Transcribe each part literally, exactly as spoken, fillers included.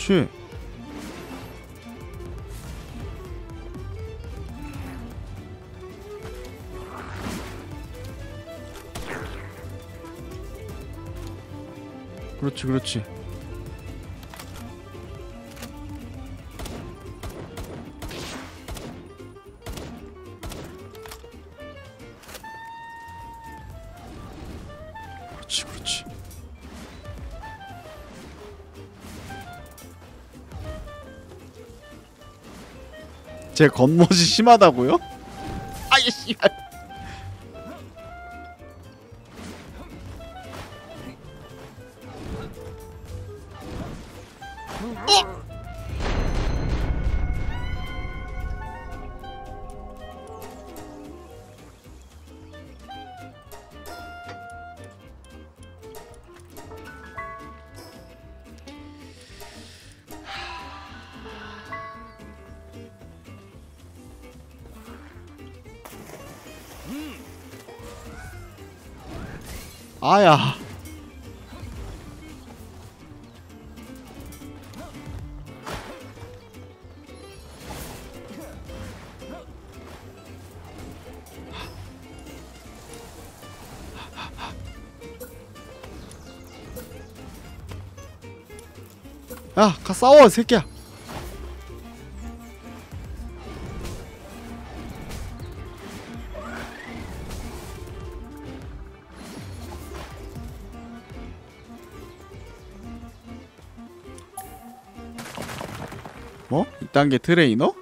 그렇지. 그렇지 그렇지. 그렇지 그렇지. 제 겉멋이 심하다고요? 아이 씨발. 아야. 야, 가 싸워, 이 새끼야. 뭐? 이 단계 트레이너?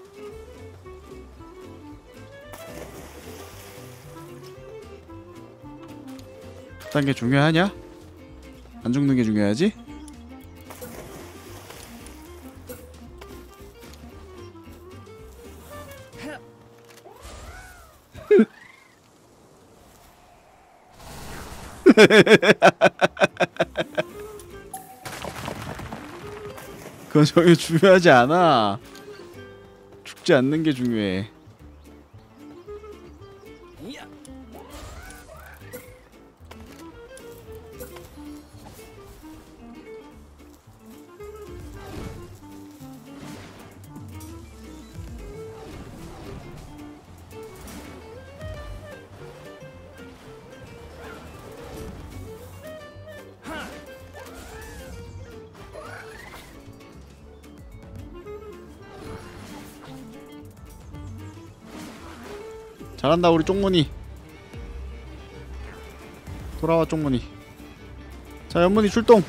이 단계 중요하냐? 안 죽는 게 중요하지? 그건 전혀 중요하지 않아. 죽지 않는 게 중요해. 잘한다 우리 쪽문이. 돌아와 쪽문이. 자 연문이 출동.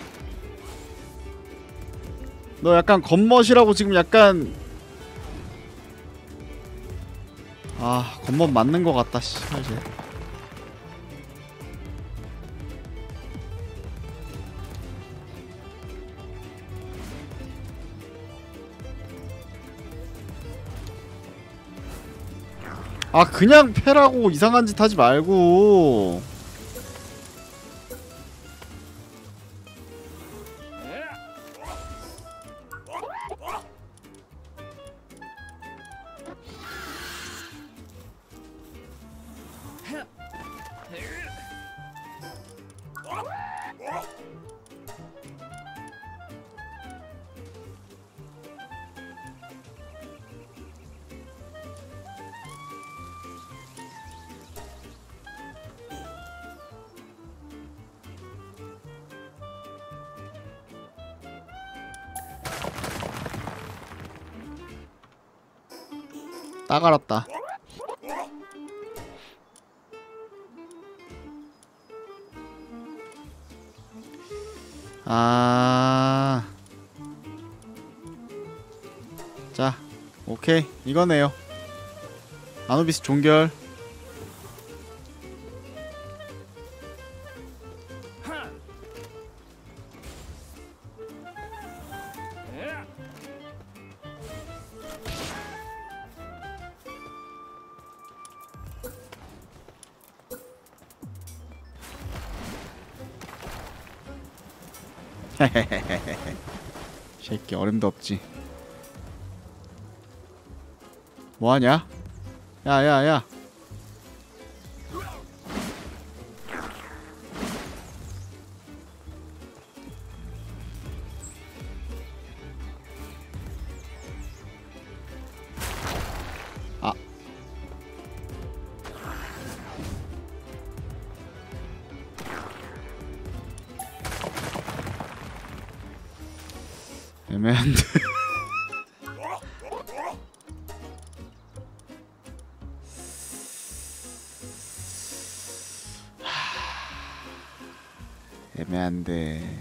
너 약간 겉멋이라고 지금 약간 아 겉멋 맞는 거 같다 씨발 쟤. 아 그냥 패라고 이상한 짓 하지 말고. 딱 알았다. 아, 자, 오케이 이거네요. 아누비스 종결. 새끼 어림도 없지. 뭐하냐? 야야야. 애매한데. 애매한데.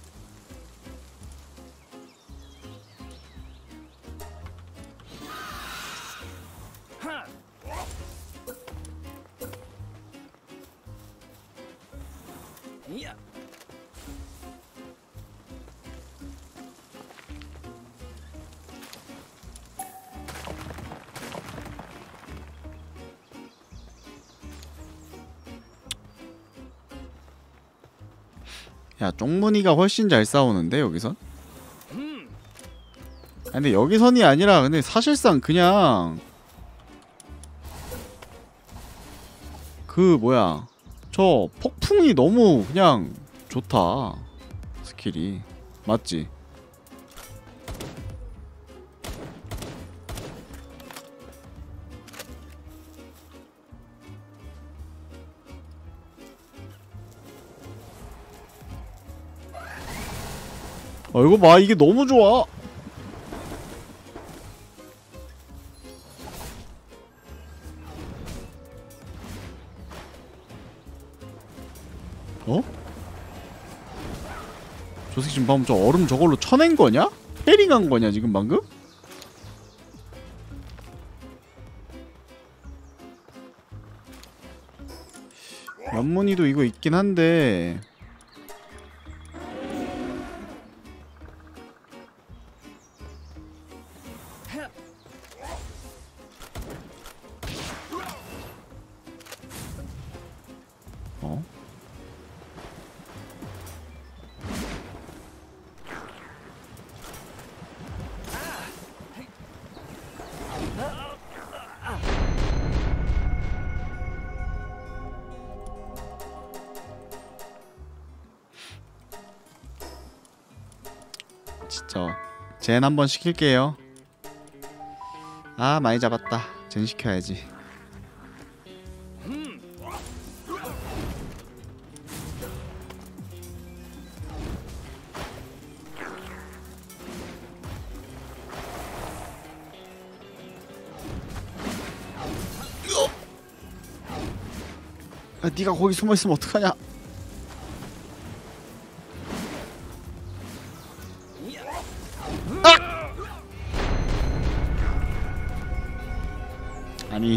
야, 쫑무니가 훨씬 잘 싸우는데 여기선? 아니, 근데 여기선이 아니라 근데 사실상 그냥 그 뭐야 저 폭풍이 너무 그냥 좋다. 스킬이 맞지? 어, 이거 봐, 이게 너무 좋아. 어? 저 새끼 지금 방금 저 얼음 저걸로 쳐낸 거냐? 패링한 거냐 지금 방금? 연문이도 이거 있긴 한데 어? 진짜 젠 한번 시킬게요. 아, 많이 잡았다. 젠 시켜야지. 아, 네가 거기 숨어있으면 어떡하냐. 아니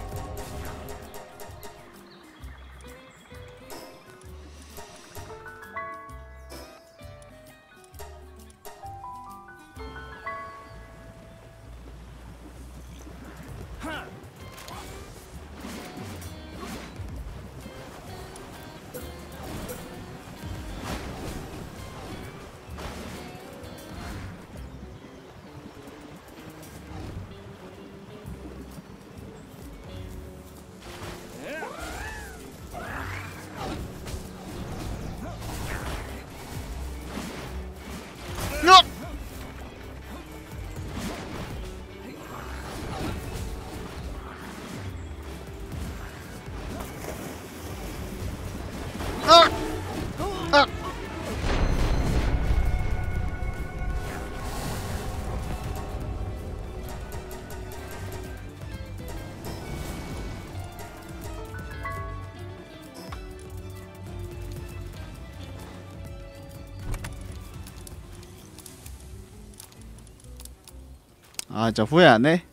아, 진짜 후회 안 해?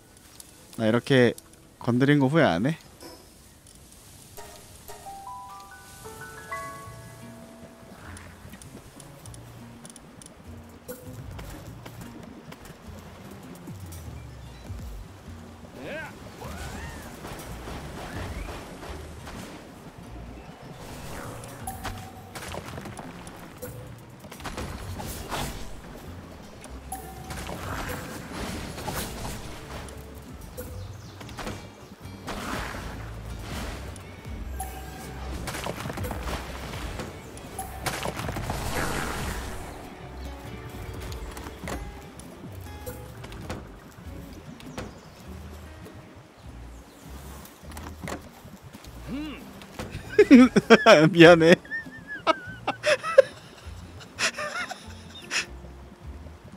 나 이렇게 건드린 거 후회 안 해? 미안해.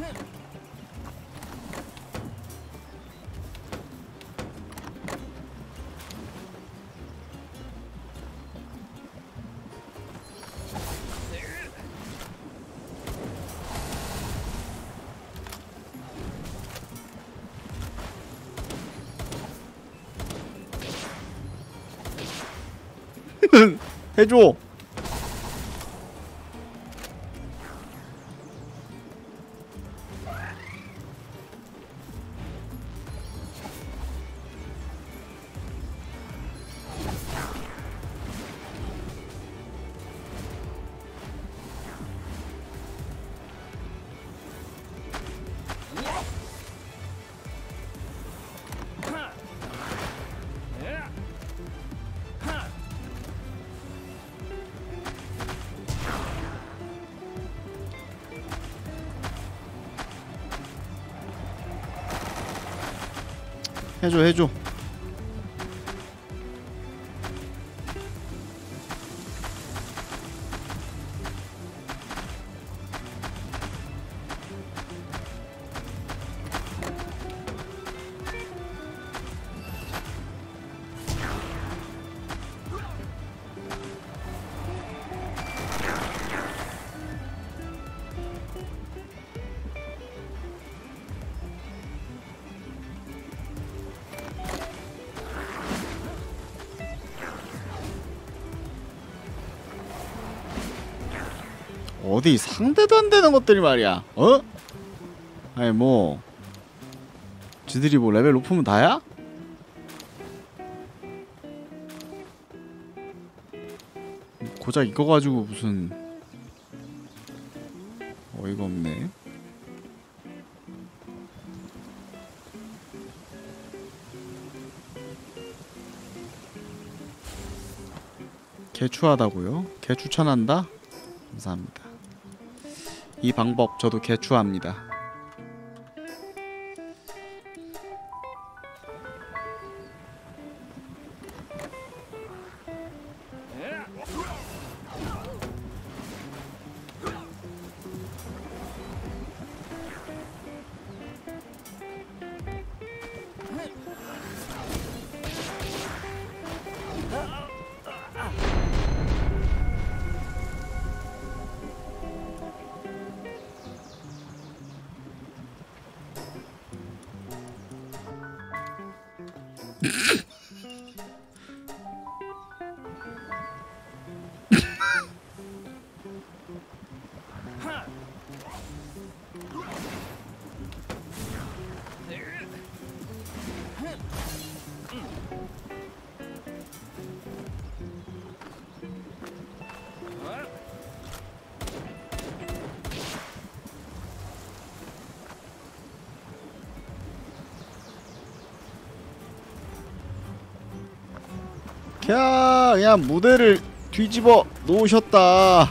해줘. 해줘 해줘. 어디 상대도 안 되는 것들이 말이야. 어? 아니 뭐 지들이 뭐 레벨 높으면 다야? 고작 이거 가지고 무슨 어이가 없네. 개추하다고요? 개추천한다? 감사합니다. 이 방법 저도 개추합니다. 캬, 그냥 무대를 뒤집어 놓으셨다.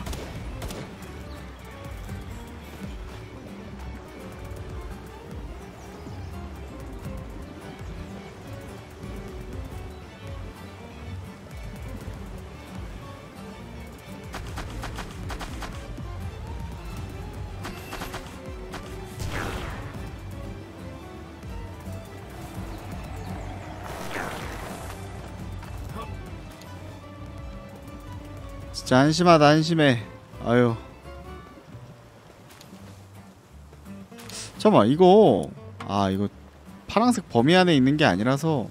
진짜 한심하다 한심해. 아유. 잠깐만 이거 아 이거 파란색 범위 안에 있는 게 아니라서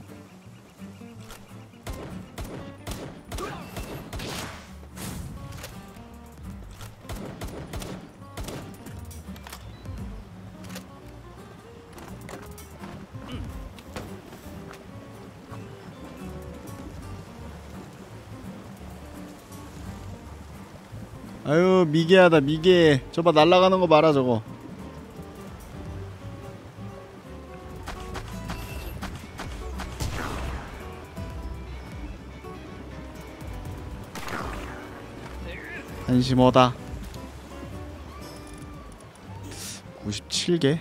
아유 미개하다 미개해. 저봐 날아가는 거 봐라 저거. 한심하다. 구십칠 개?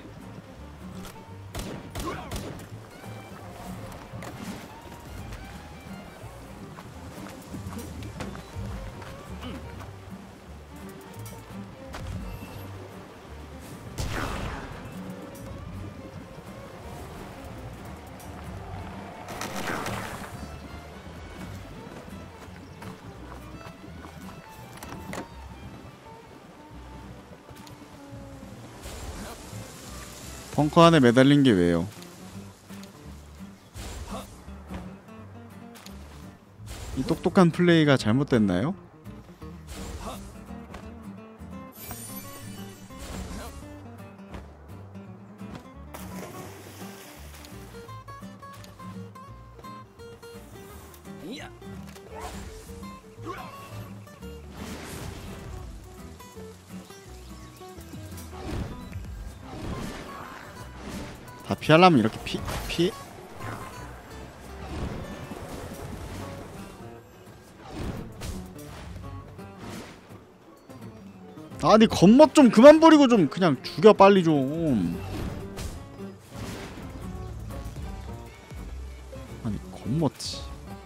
벙커 안에 매달린 게 왜요? 이 똑똑한 플레이가 잘못됐나요? 다 피하려면 이렇게 피, 피 아니 겉멋 좀 그만 부리고 좀 그냥 죽여 빨리 좀. 아니 겉멋지.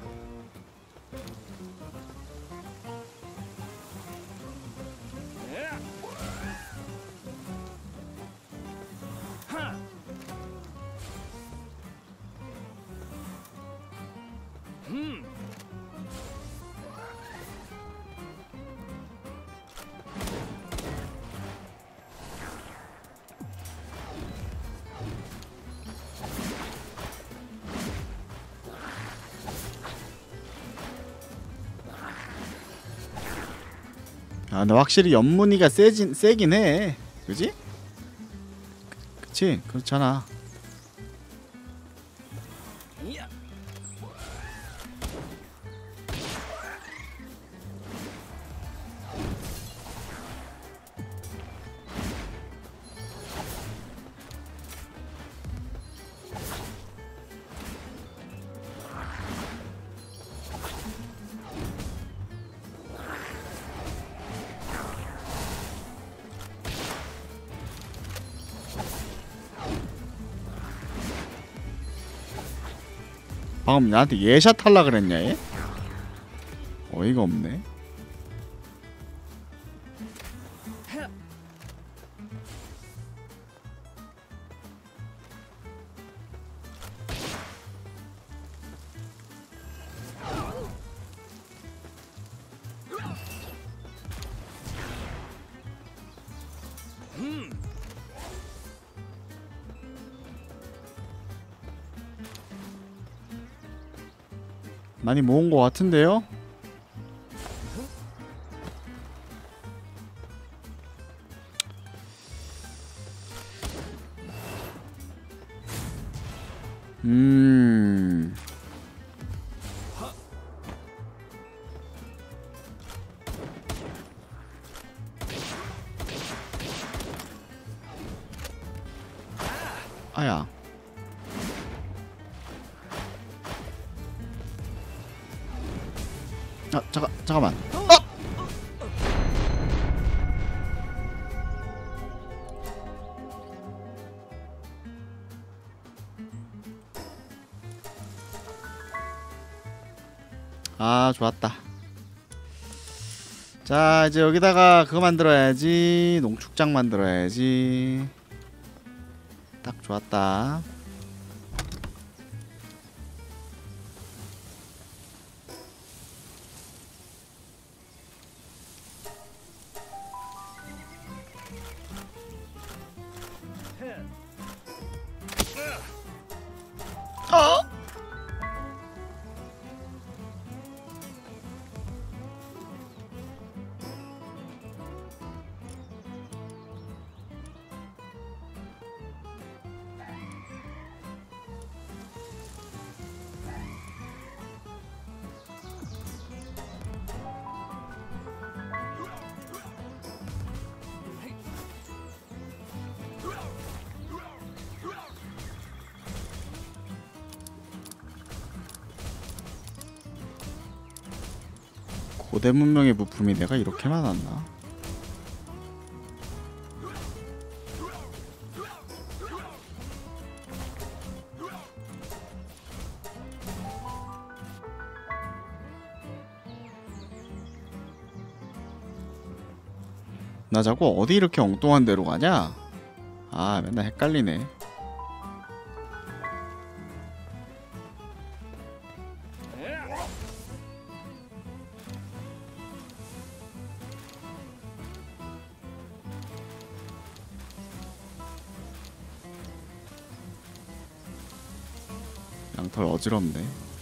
아 근데 확실히 연문이가 세진 세긴 해. 그지? 그치? 그렇잖아. 방금 나한테 예샷 할라 그랬냐 얘? 어이가 없네. 많이 모은 것 같은데요? 음... 아야. 아 잠깐 잠깐만. 어! 아 좋았다. 자 이제 여기다가 그거 만들어야지. 농축장 만들어야지. 딱 좋았다. 어? 고대 문명의 부품이 내가 이렇게 많았나? 나 자꾸 어디 이렇게 엉뚱한 데로 가냐? 아 맨날 헷갈리네. 양털 어지럽네.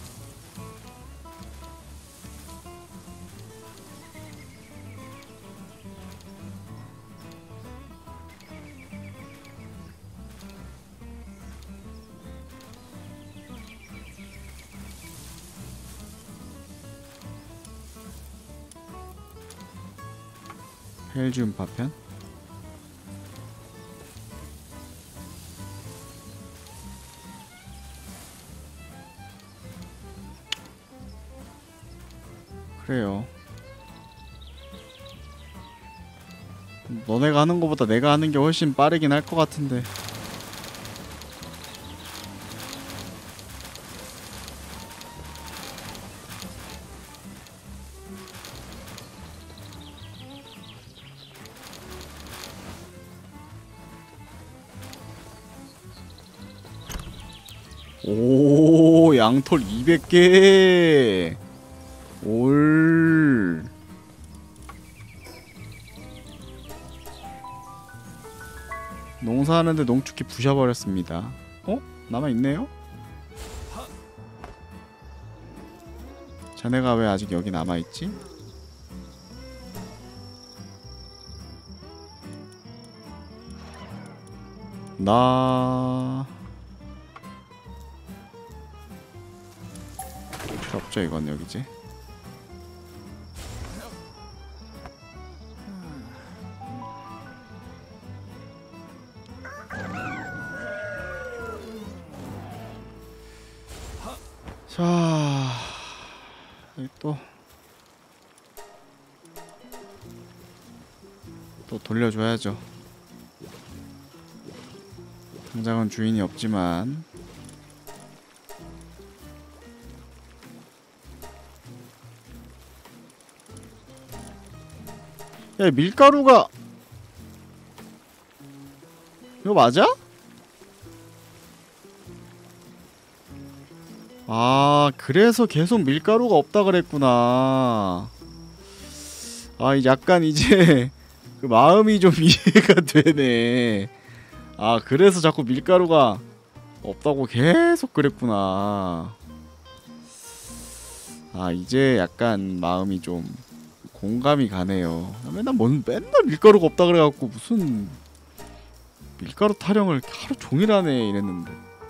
헬지움 파편? 그래요. 너네가 하는 거보다 내가 하는 게 훨씬 빠르긴 할 것 같은데. 오, 양털 이백 개. 올. 농사하는데 농축기 부셔버렸습니다. 어? 남아있네요? 자네가 왜 아직 여기 남아있지? 나... 필요 없죠 이건 여기지. 자, 여기 또, 또 돌려줘야죠. 당장은 주인이 없지만. 야, 밀가루가 이거 맞아? 아, 그래서 계속 밀가루가 없다 그랬구나. 아, 약간 이제 그 마음이 좀 이해가 되네. 아, 그래서 자꾸 밀가루가 없다고 계속 그랬구나. 아, 이제 약간 마음이 좀 공감이 가네요. 맨날 뭔 맨날 밀가루가 없다 그래갖고 무슨 밀가루 타령을 하루 종일 하네 이랬는데.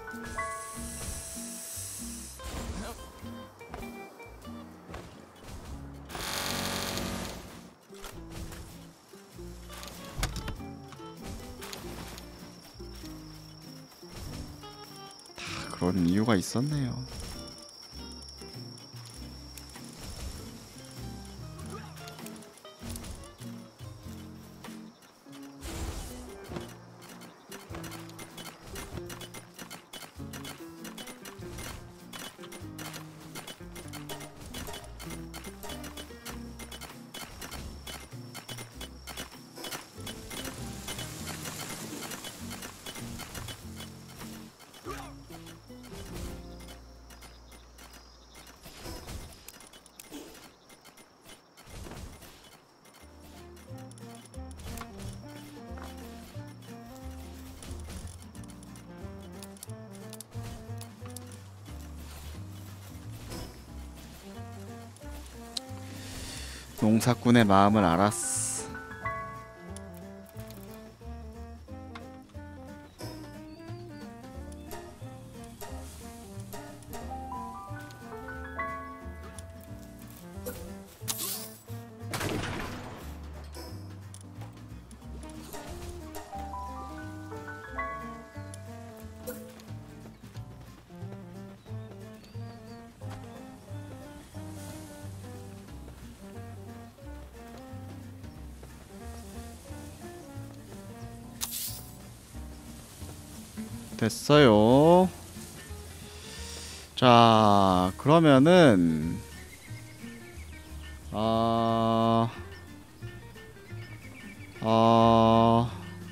다 그런 이유가 있었네요. 농사꾼의 마음을 알았어. 됐어요. 자, 그러면은 아... 아...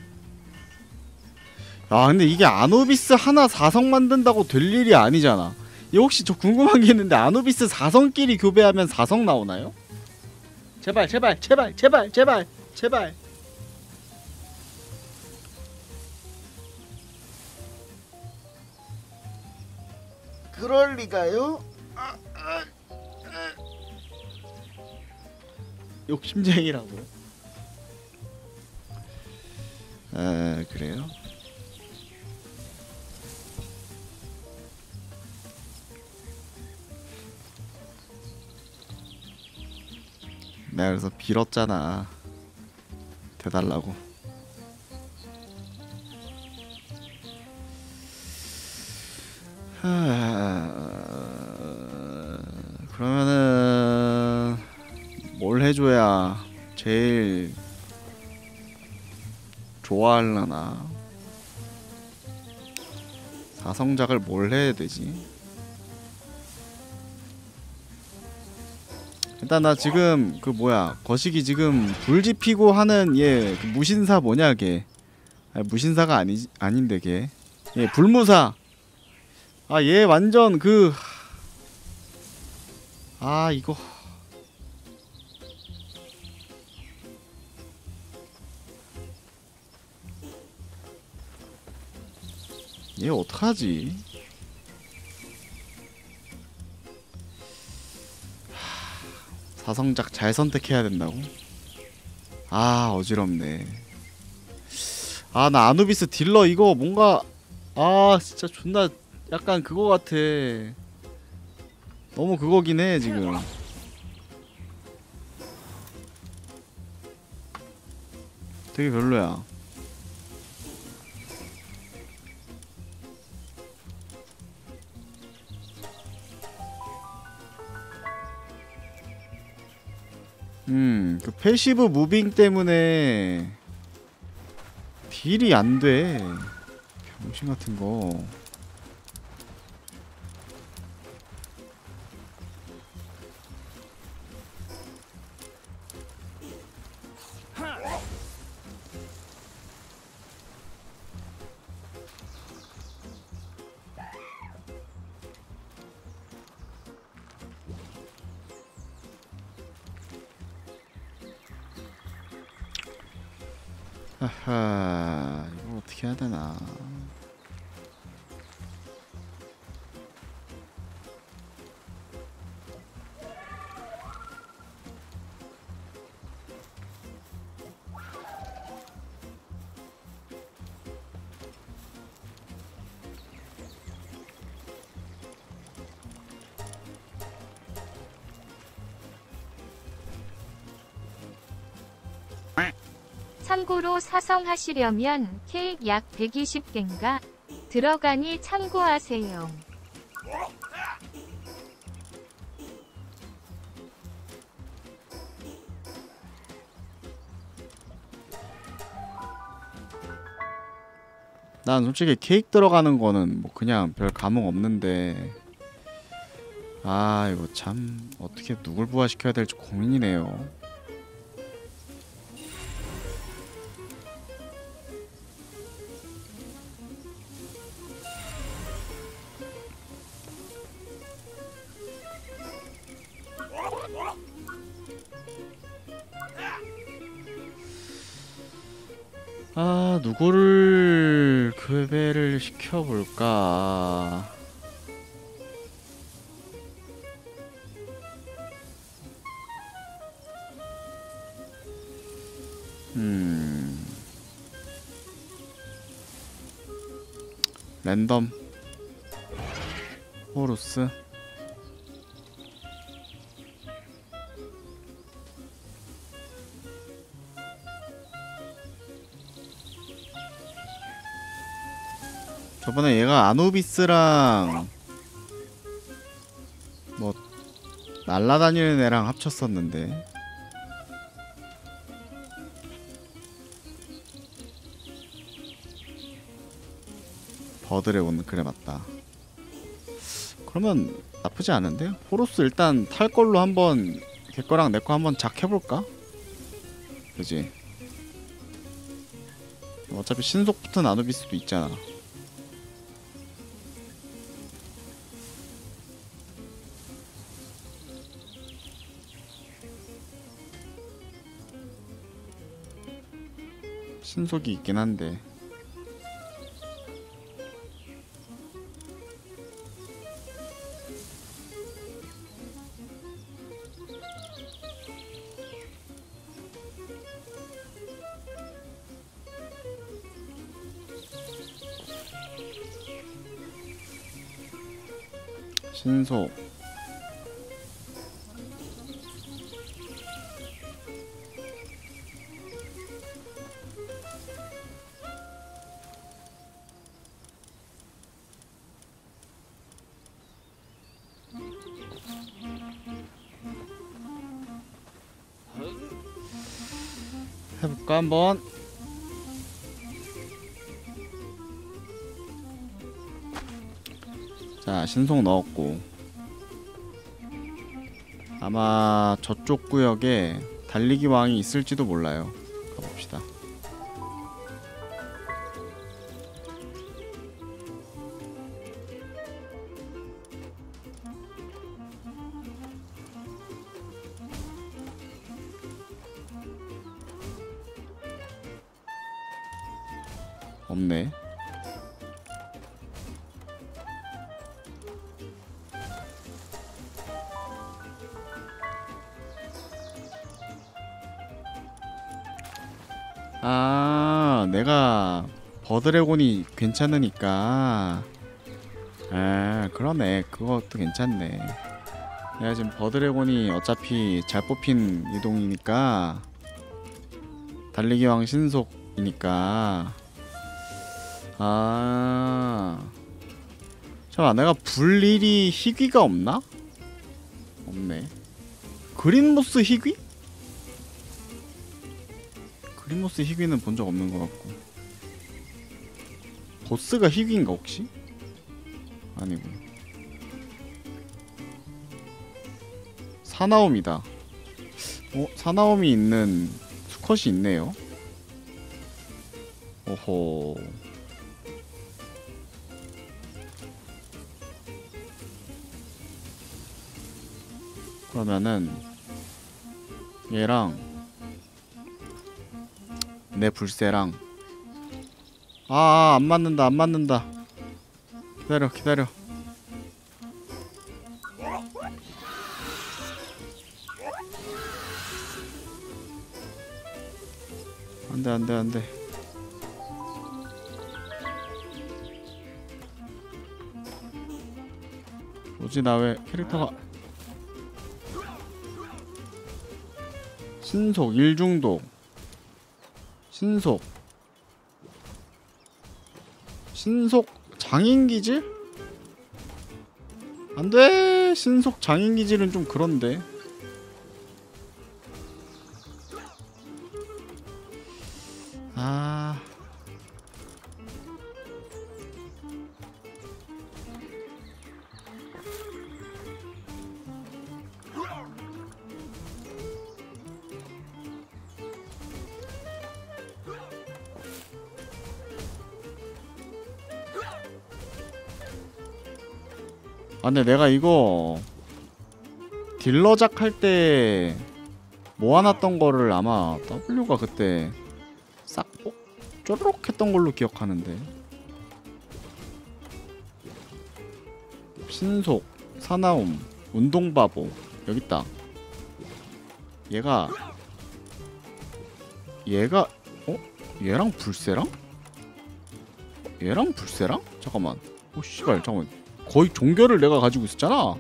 아, 근데 이게 아노비스 하나 사성 만든다고 될 일이 아니잖아. 이 혹시 저 궁금한 게 있는데 아노비스 사성끼리 교배하면 사성 나오나요? 제발 제발 제발 제발 제발 제발. 그럴 리가요? 아, 아, 아. 욕심쟁이라고. 아, 그래요? 내가 그래서 빌었잖아. 대달라고. 그러면은 뭘 해줘야 제일 좋아하려나? 사성작을 뭘 해야 되지? 일단 나 지금 그 뭐야 거시기 지금 불 지피고 하는 얘 그 무신사 뭐냐 걔. 아니, 무신사가 아니 아닌데 걔. 얘 불무사. 아 얘 완전 그. 아 이거. 얘 어떡하지? 사성작 잘 선택해야 된다고? 아 어지럽네. 아 나 아누비스 딜러 이거 뭔가 아 진짜 존나 약간 그거 같아. 너무 그거긴 해 지금. 되게 별로야. 음, 그 패시브 무빙 때문에 딜이 안 돼. 병신 같은 거. 하하, 이거 어떻게 해야 되나. 참고로 사성하시려면 케이크 약 백이십 개인가 들어가니 참고하세요. 난 솔직히 케이크 들어가는 거는 뭐 그냥 별 감흥 없는데 아 이거 참 어떻게 누굴 부활시켜야 될지 고민이네요. 아 누구를 교배를 시켜볼까. 음 랜덤 호루스. 저번에 얘가 아누비스랑 뭐 날라다니는 애랑 합쳤었는데 버드레온. 그래 맞다. 그러면 나쁘지 않은데? 호루스 일단 탈 걸로 한번 걔 거랑 내 거 한번 작 해볼까? 그지? 어차피 신속 붙은 아누비스도 있잖아. 신속이 있긴 한데 신속. 해볼까 한번. 자, 신속 넣었고 아마 저쪽 구역에 달리기 왕이 있을지도 몰라요. 가봅시다. 없네. 아, 내가 버드래곤이 괜찮으니까. 아, 그러네. 그것도 괜찮네. 내가 지금 버드래곤이 어차피 잘 뽑힌 이동이니까, 달리기왕 신속이니까. 아, 잠깐만, 내가 불일이 희귀가 없나? 없네. 그린모스 희귀? 그린모스 희귀는 본 적 없는 것 같고. 보스가 희귀인가 혹시? 아니고. 사나움이다. 어? 사나움이 있는 수컷이 있네요. 오호. 그러면은 얘랑 내 불새랑. 아, 안 맞는다, 안 맞는다. 기다려, 기다려. 안돼, 안돼, 안돼. 뭐지, 나 왜 캐릭터가. 신속, 일중독. 신속. 신속 장인기질? 안돼. 신속 장인기질은 좀 그런데. 아, 아 근데 내가 이거 딜러작 할 때 모아놨던 거를 아마 W가 그때 싹 쪼르륵 했던 걸로 기억하는데. 신속, 사나움, 운동바보. 여깄다. 얘가 얘가 어? 얘랑 불새랑? 얘랑 불새랑? 잠깐만. 오 씨발, 잠깐만. 거의 종결을 내가 가지고 있었잖아.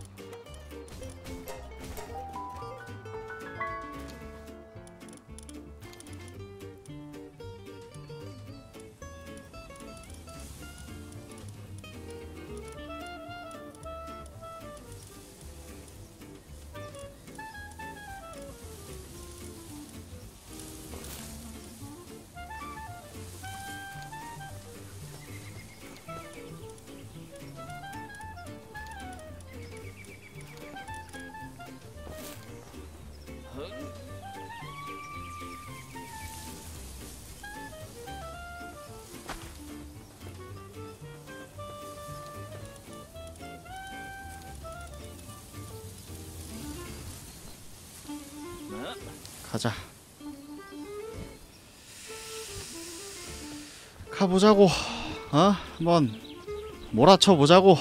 가자. 가보자고. 어? 한번 몰아쳐 보자고.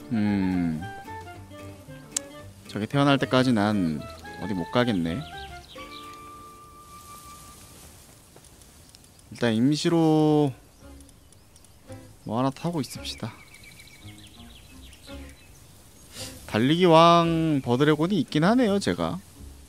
음 저게 태어날 때까지 난 어디 못 가겠네. 일단 임시로 뭐 하나 타고 있읍시다. 달리기 왕 버드래곤이 있긴 하네요 제가.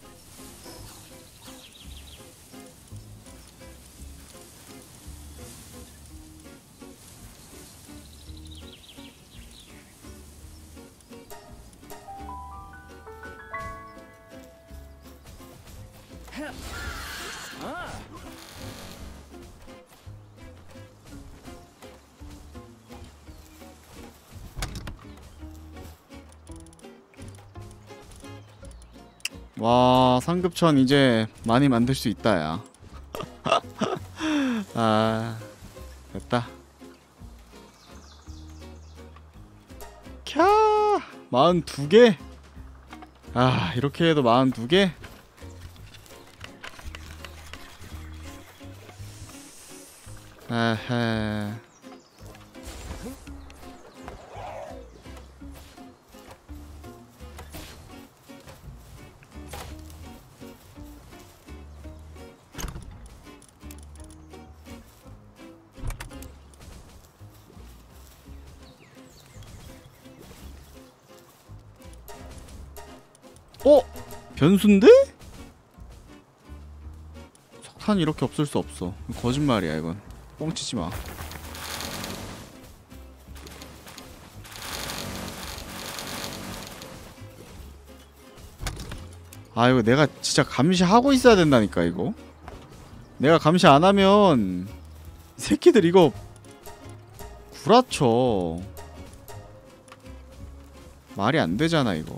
와 상급천 이제 많이 만들 수 있다 야. 아 됐다. 캬 마흔두 개. 아 이렇게 해도 마흔두 개. 에헤. 어? 변수인데? 석탄이 이렇게 없을 수 없어. 거짓말이야 이건. 뻥치지 마. 아 이거 내가 진짜 감시하고 있어야 된다니까 이거. 내가 감시 안 하면 이 새끼들 이거 구라쳐. 말이 안 되잖아 이거.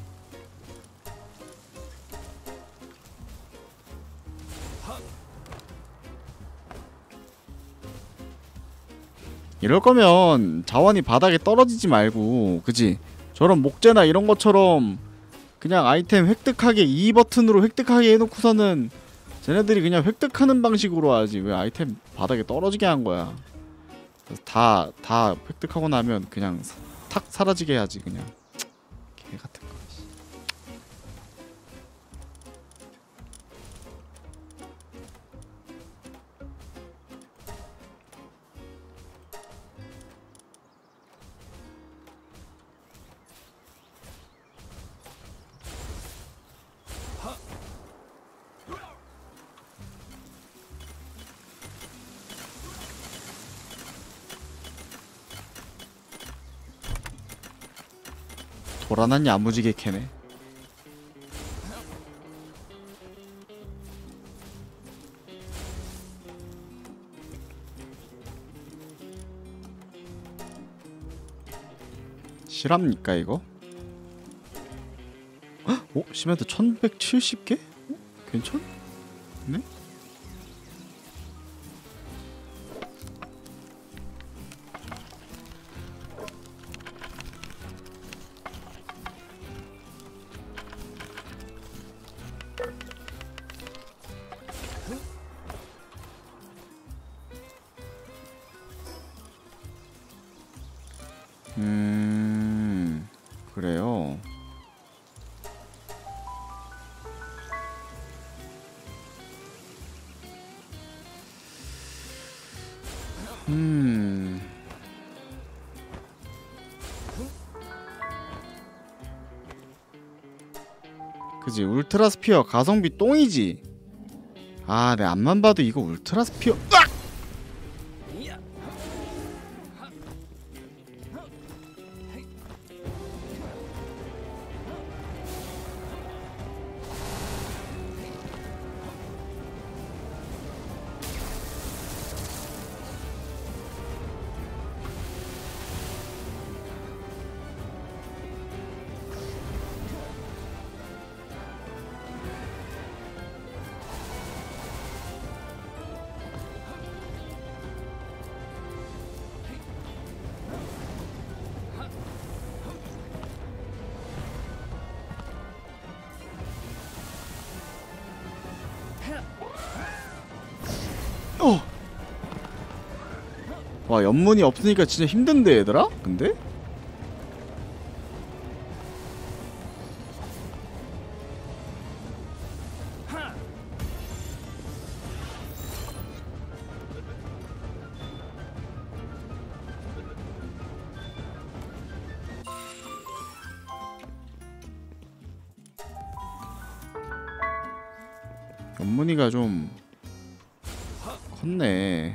이럴 거면 자원이 바닥에 떨어지지 말고, 그지? 저런 목재나 이런 것처럼 그냥 아이템 획득하게 이 버튼으로 획득하게 해놓고서는 쟤네들이 그냥 획득하는 방식으로 하지. 왜 아이템 바닥에 떨어지게 한 거야? 다, 다 획득하고 나면 그냥 사, 탁 사라지게 해야지 그냥. 개 같은 거. 도라난 야무지게 캐네. 실합니까 이거? 헉? 어? 시멘트 천백칠십 개? 어? 괜찮네? 음... 그래요. 음... 그지, 울트라 스피어 가성비 똥이지. 아, 내 앞만 봐도 이거 울트라 스피어. 으악! 어. 와, 연문이 없으니까 진짜 힘든데 얘들아? 근데? 견문이가 좀 컸네.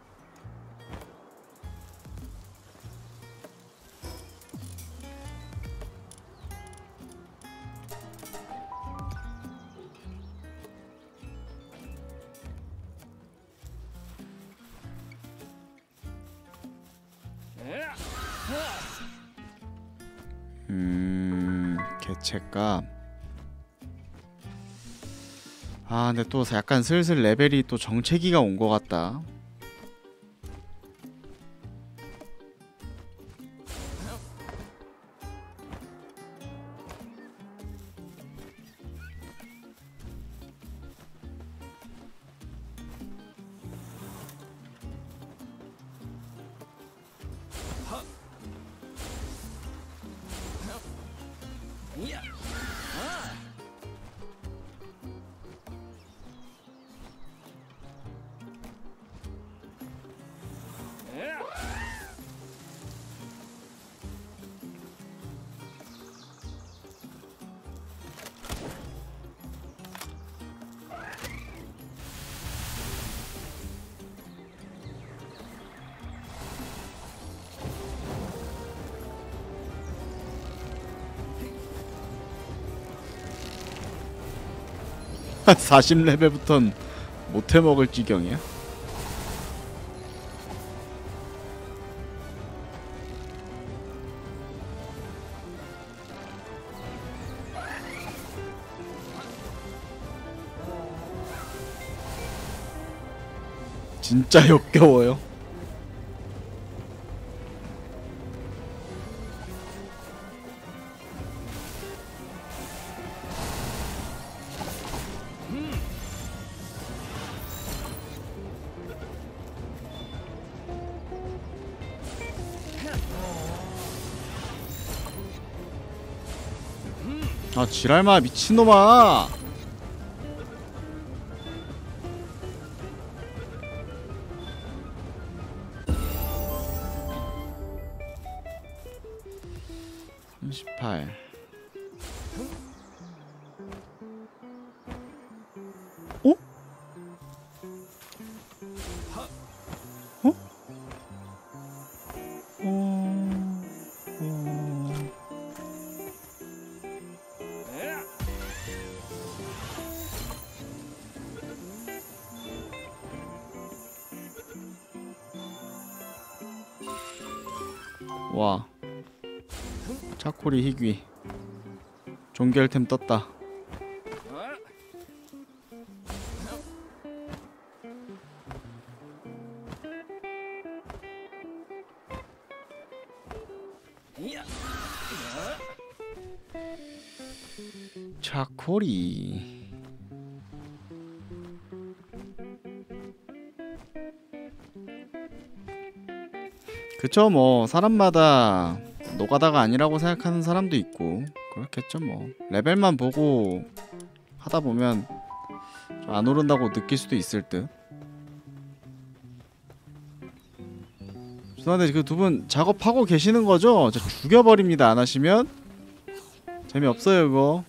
음... 개체값. 아 근데 또 약간 슬슬 레벨이 또 정체기가 온 것 같다. 사십 레벨부턴 못해먹을 지경이야? 진짜 역겨워요. 아 지랄마 미친놈아. 삼십팔. 어? 어? 어... 어... 와 차코리 희귀 종결템 떴다. 차코리 그쵸. 뭐 사람마다 노가다가 아니라고 생각하는 사람도 있고 그렇겠죠. 뭐 레벨만 보고 하다보면 좀 안 오른다고 느낄 수도 있을 듯. 죄송한데 그 두 분 작업하고 계시는 거죠? 저 죽여버립니다. 안 하시면 재미없어요 이거.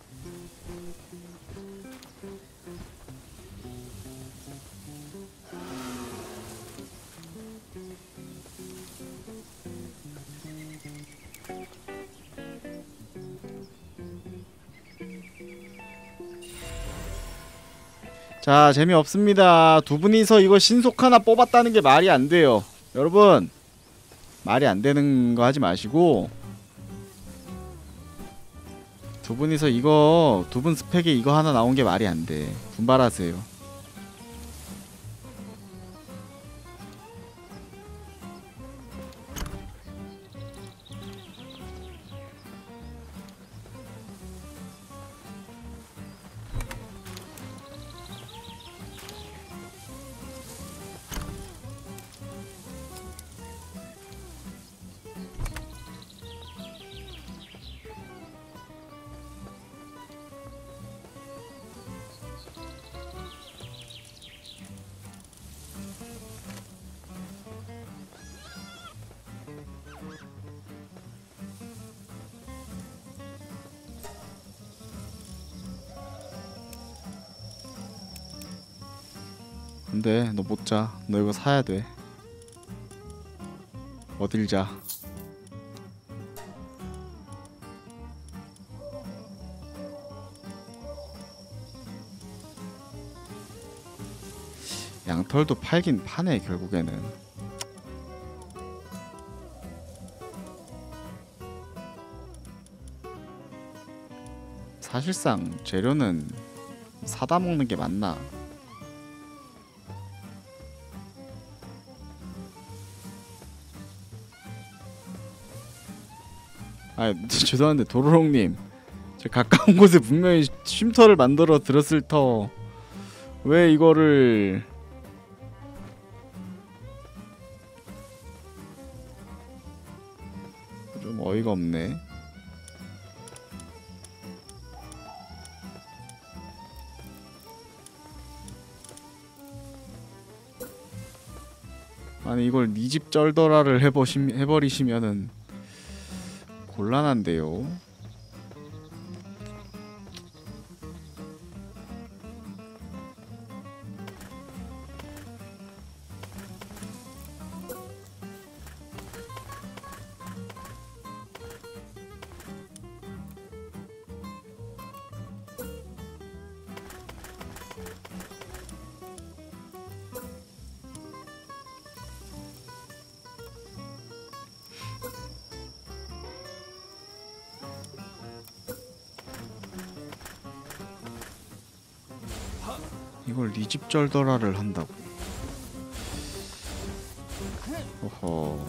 자 재미없습니다. 두 분이서 이거 신속 하나 뽑았다는 게 말이 안 돼요. 여러분 말이 안 되는 거 하지 마시고 두 분이서 이거 두 분 스펙에 이거 하나 나온 게 말이 안 돼. 분발하세요. 안돼, 너 못 자. 너 이거 사야 돼. 어딜 자. 양털도 팔긴 파네 결국에는. 사실상 재료는 사다 먹는 게 맞나? 아, 죄송한데 도로롱님, 저 가까운 곳에 분명히 쉼터를 만들어 들었을 터 왜 이거를 좀 어이가 없네. 아니 이걸 니 집 쩔더라를 해보시, 해버리시면은 곤란한데요. 이걸 니 집 쩔더라를 한다고. 어허.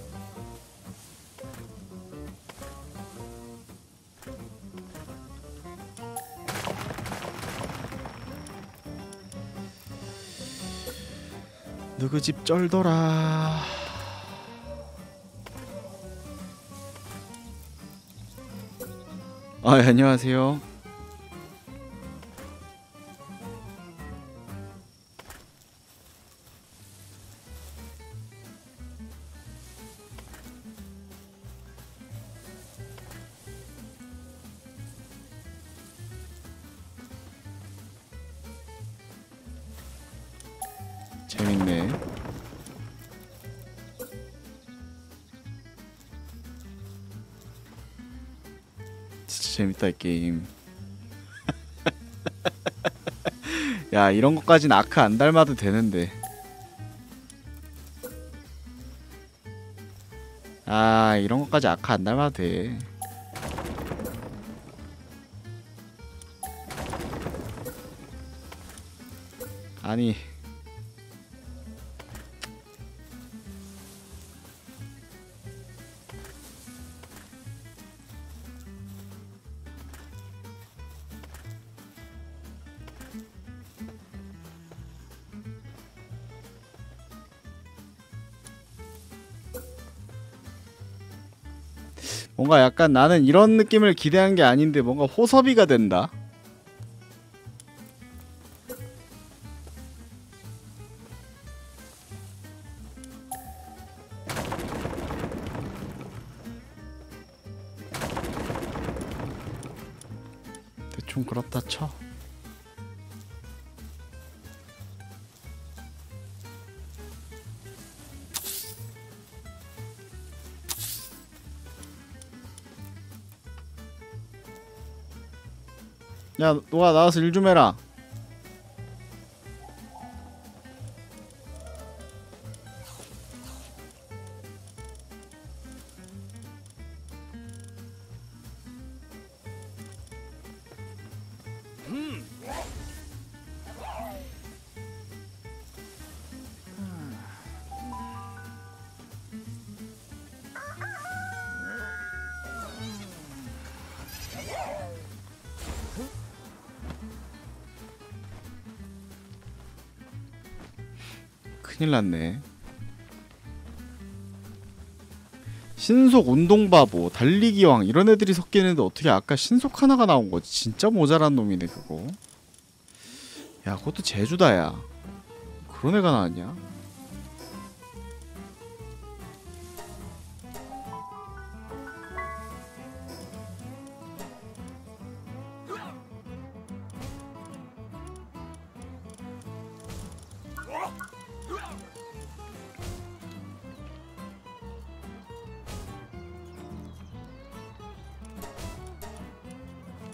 누구 집 쩔더라. 아, 예, 안녕하세요. 재밌네. 진짜 재밌다 이 게임. 야, 이런 것까진 아크 안 닮아도 되는데. 아, 이런 것까지 아크 안 닮아도 돼. 아니 뭔가 약간 나는 이런 느낌을 기대한 게 아닌데 뭔가 호섭이가 된다. 대충 그렇다 쳐. 야, 너가 나와서 일 좀 해라. 큰일 났네. 신속 운동바보, 달리기왕 이런 애들이 섞이는데 어떻게 아까 신속 하나가 나온 거지? 진짜 모자란 놈이네 그거. 야, 그것도 제주다 야. 그런 애가 나왔냐?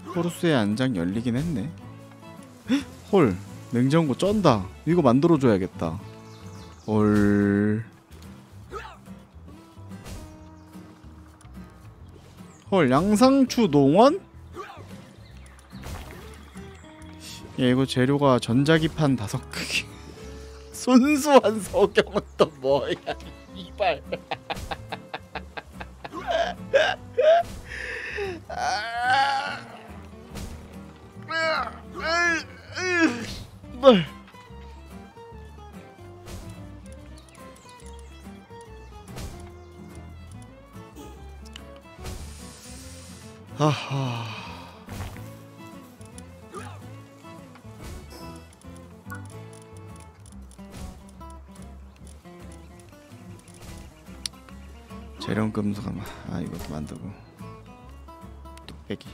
호루스의 안장 열리긴 했네. 헐, 냉장고 쩐다. 이거 만들어줘야겠다. 헐. 헐, 양상추 농원? 야, 이거 재료가 전자기판 다섯 크기. 순수한 석영은 또 뭐야? 이발. 뭘? 하하. 재련 금속 아마 아 이것도 만들고 뚝배기.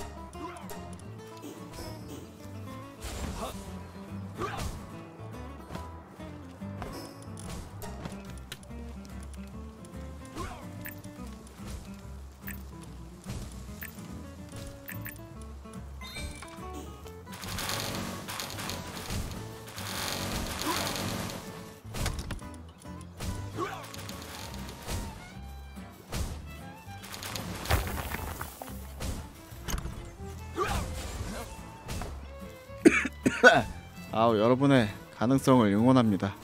아우, 여러분의 가능성을 응원합니다.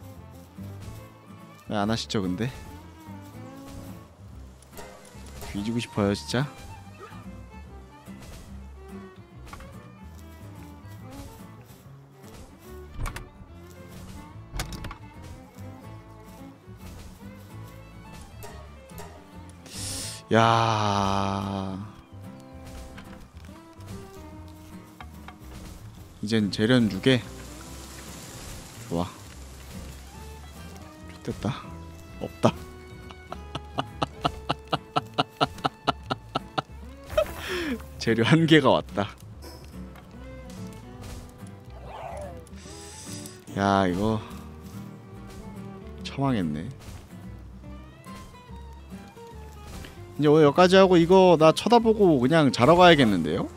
왜 안 하시죠 근데? 뒤지고 싶어요 진짜? 야, 이젠 재련 주게. 좋아. 됐다. 없다. 재료 한 개가 왔다. 야, 이거 처망했네. 이제 오늘 여기까지 하고 이거 나 쳐다보고 그냥 자러 가야겠는데요?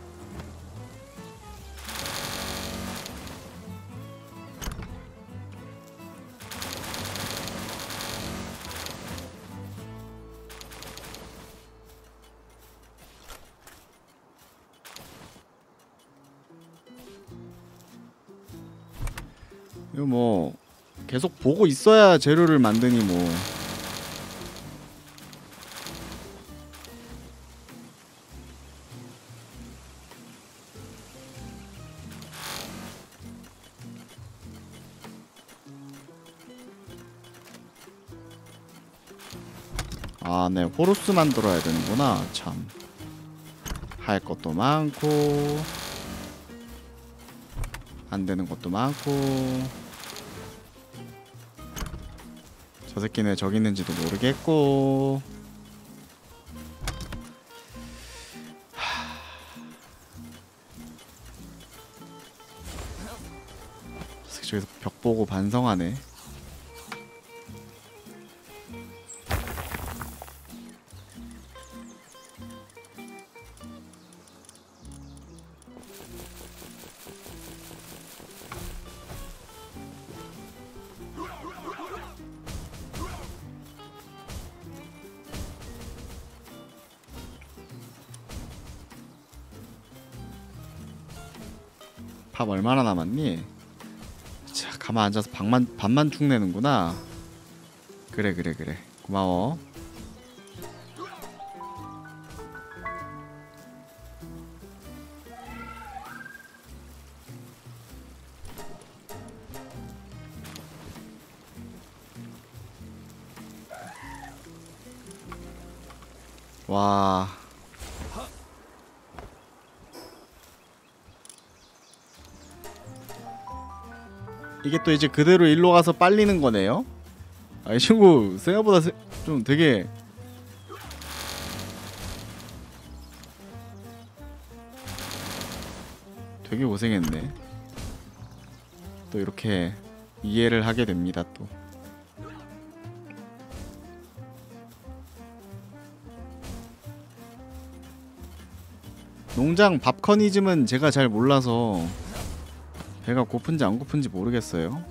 이거 뭐 계속 보고 있어야 재료를 만드니 뭐. 아, 네, 호루스 만들어야 되는구나. 참, 할 것도 많고 안 되는 것도 많고. 저 새끼는 저기 있는지도 모르겠고. 저 새끼 저기서 벽 보고 반성하네. 밥 얼마나 남았니? 자, 가만 앉아서 밥만, 밥만 축 내는구나. 그래 그래 그래, 고마워. 와, 이게 또 이제 그대로 일로 가서 빨리는 거네요. 아, 이 친구 생각보다 세, 좀 되게 되게 고생했네. 또 이렇게 이해를 하게 됩니다. 또 농장 밥커니즘은 제가 잘 몰라서 배가 고픈지 안 고픈지 모르겠어요.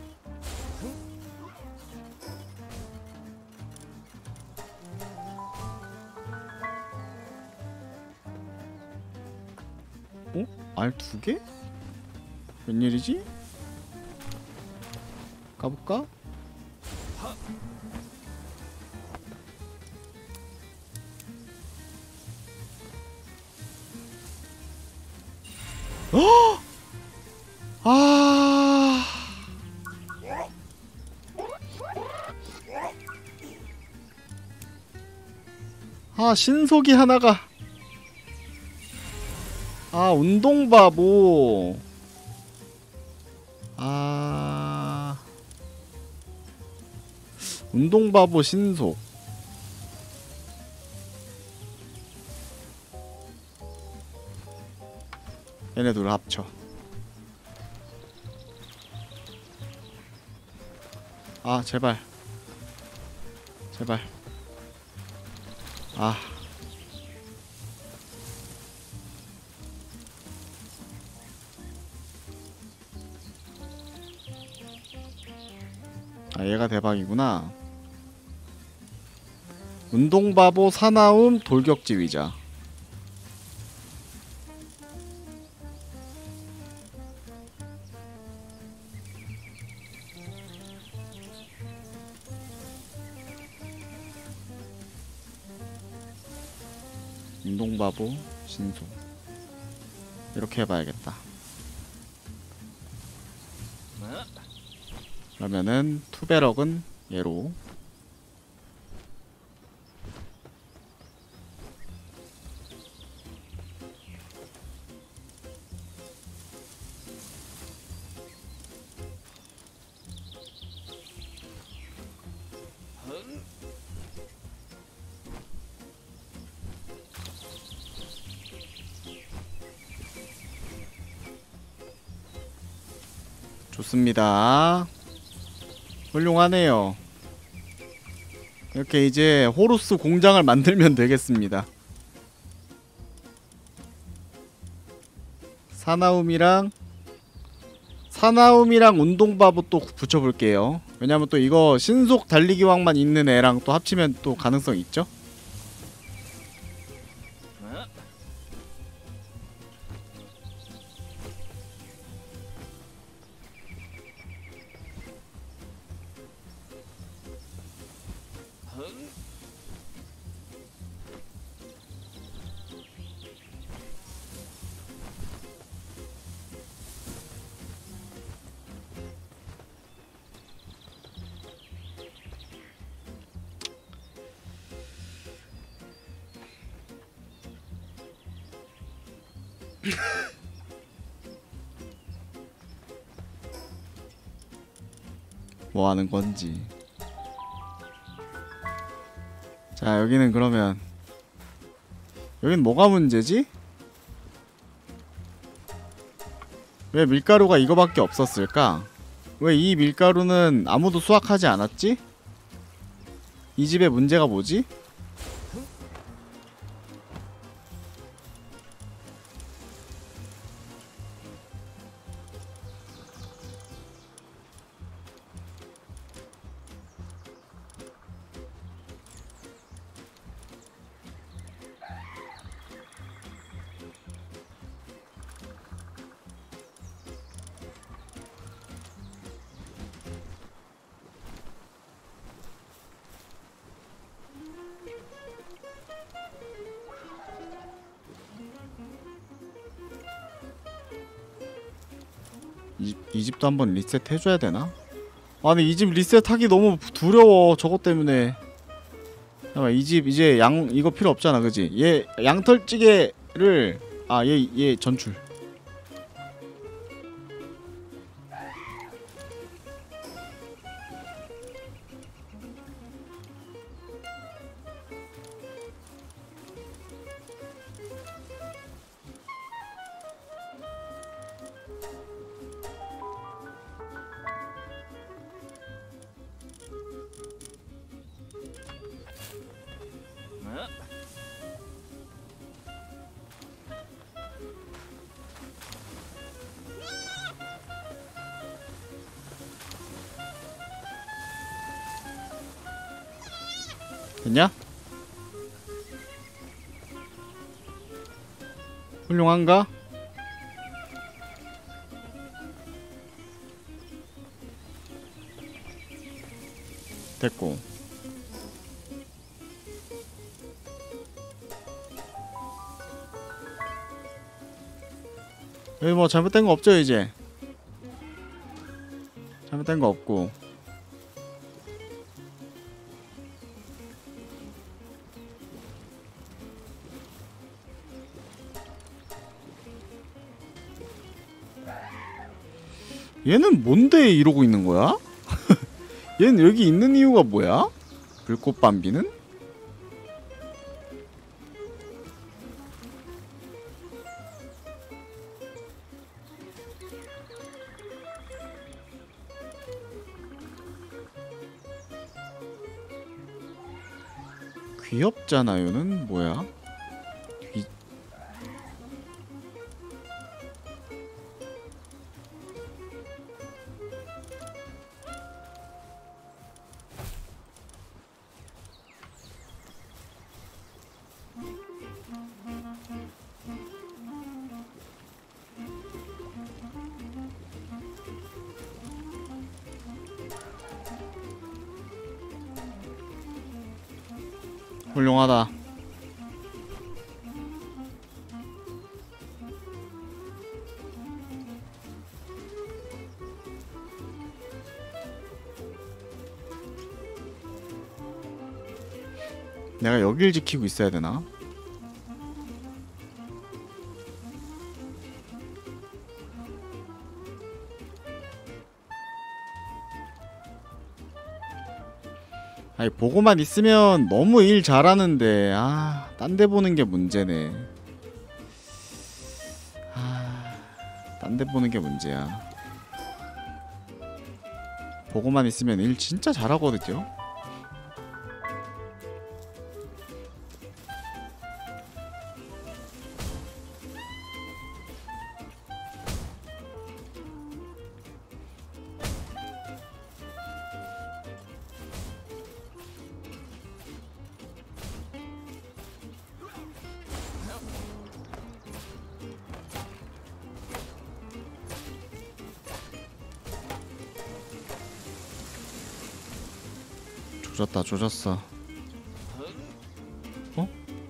어? 알 두 개? 웬일이지? 가볼까? 어! 아. 아, 신속이 하나가. 아, 운동바보. 아. 운동바보 신속. 얘네 둘 합쳐. 아, 제발. 제발. 아. 아, 얘가 대박이구나. 운동바보, 사나움, 돌격지휘자. 운동바보, 신속. 이렇게 해봐야겠다. 그러면은 투베럭은 얘로. 좋습니다. 훌륭하네요. 이렇게 이제 호루스 공장을 만들면 되겠습니다. 사나움이랑 사나움이랑 운동바보 또 붙여볼게요. 왜냐면 또 이거 신속 달리기왕만 있는 애랑 또 합치면 또 가능성 있죠? 뭐 하는 건지. 자, 여기는 그러면 여긴 뭐가 문제지? 왜 밀가루가 이거밖에 없었을까? 왜 이 밀가루는 아무도 수확하지 않았지? 이 집의 문제가 뭐지? 이, 이 집도 한번 리셋 해줘야 되나? 아니, 이 집 리셋하기 너무 두려워. 저것 때문에. 잠깐만, 이 집 이제 양 이거 필요 없잖아, 그지? 얘 양털찌개를 아, 얘 얘 전출. 됐냐? 훌륭한가? 됐고. 여기 뭐 잘못된 거 없죠 이제? 잘못된 거 없고. 얘는 뭔데 이러고 있는 거야? 얘는 여기 있는 이유가 뭐야? 불꽃 밤비는? 귀엽잖아요는 뭐야? 귀... 훌륭하다. 내가 여길 지키고 있어야 되나? 아니 보고만 있으면 너무 일 잘하는데 아, 딴 데 보는 게 문제네. 아, 딴 데 보는 게 문제야. 보고만 있으면 일 진짜 잘하거든요. 조졌다 조졌어. 어?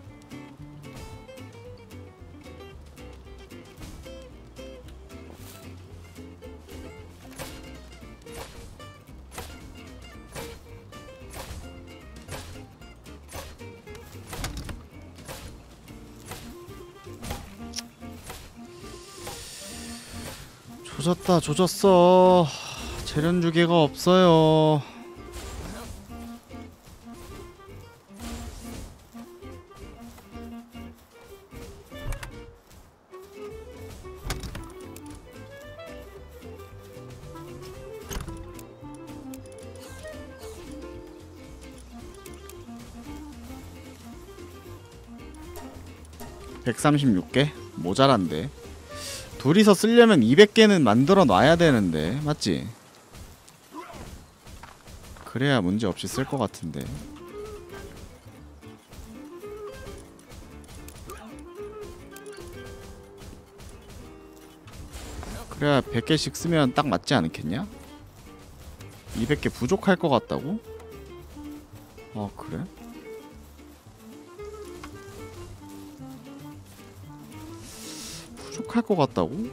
조졌다 조졌어. 재련 주개가 없어요. 백삼십육 개? 모자란데. 둘이서 쓰려면 이백 개는 만들어 놔야 되는데 맞지? 그래야 문제 없이 쓸 것 같은데. 그래야 백 개씩 쓰면 딱 맞지 않겠냐? 이백 개 부족할 것 같다고? 아 그래? 부족할 것 같다고?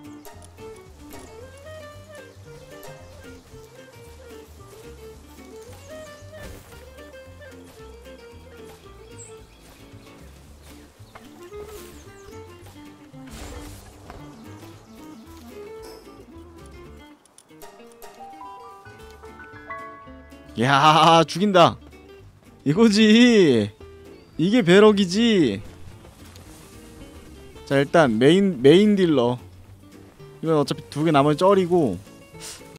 야 죽인다. 이거지. 이게 배럭이지. 자 일단 메인 메인 딜러. 이건 어차피 두 개 남을 쩔이고